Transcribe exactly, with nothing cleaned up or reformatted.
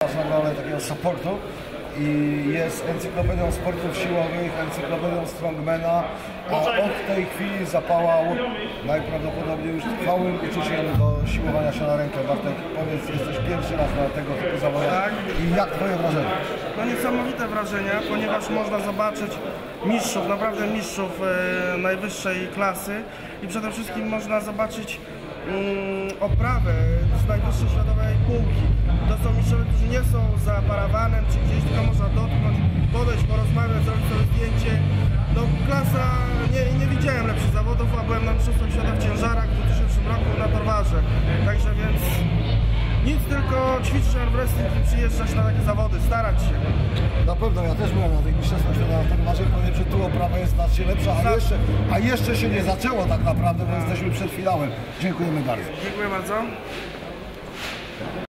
ważną rolę takiego supportu i jest encyklopedią sportów siłowych, encyklopedią strongmana, a od tej chwili zapałał najprawdopodobniej już trwałym uczuciem do siłowania się na rękę. Bartek, powiedz, jesteś pierwszy raz na tego typu zawodach Tak. i jak twoje wrażenie? No niesamowite wrażenia, ponieważ można zobaczyć mistrzów, naprawdę mistrzów e, najwyższej klasy i przede wszystkim można zobaczyć mm, oprawę z najwyższej światowej półki. To są mistrzowie, którzy nie są za parawanem czy gdzieś, tylko można dotknąć, podejść, porozmawiać, zrobić sobie zdjęcie. No klasa, nie, nie widziałem lepszych zawodów, a byłem na mistrzostwach świata w ciężarach w dwa tysiące roku na Torwarze. Także więc nic, tylko ćwiczyć wrestling i przyjeżdżać na takie zawody, starać się. Na pewno, ja też byłem na tych mistrzostwach świata na Torwarze i powiem, że tu oprawa jest znacznie lepsza, a jeszcze, a jeszcze się nie zaczęło tak naprawdę, bo jesteśmy przed finałem. Dziękujemy bardzo. Dziękuję bardzo.